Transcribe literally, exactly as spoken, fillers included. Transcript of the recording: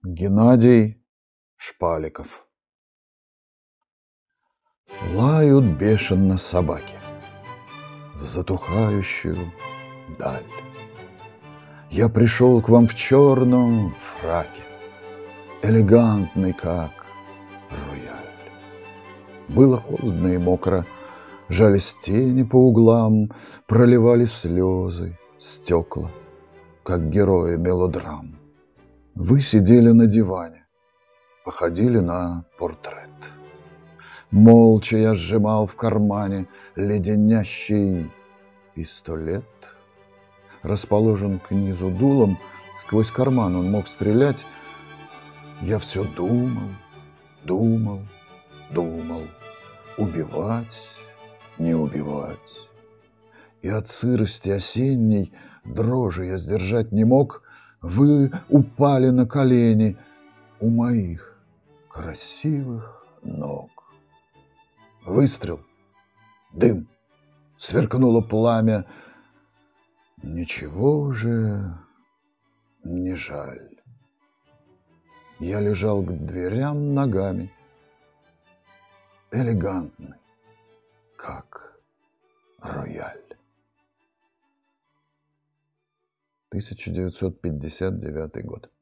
Геннадий Шпаликов. Лают бешено собаки в затухающую даль. Я пришел к вам в черном фраке, элегантный, как рояль. Было холодно и мокро, жались тени по углам, проливали слезы, стекла, как герои мелодрам. Вы сидели на диване, походили на портрет. Молча я сжимал в кармане леденящий пистолет. Расположен к низу дулом, сквозь карман он мог стрелять. Я все думал, думал, думал, убивать, не убивать. И от сырости осенней дрожи я сдержать не мог. Вы упали на колени у моих красивых ног. Выстрел, дым, сверкнуло пламя. Ничего уже не жаль. Я лежал к дверям ногами, элегантный, как рояль. тысяча девятьсот пятьдесят девятый год.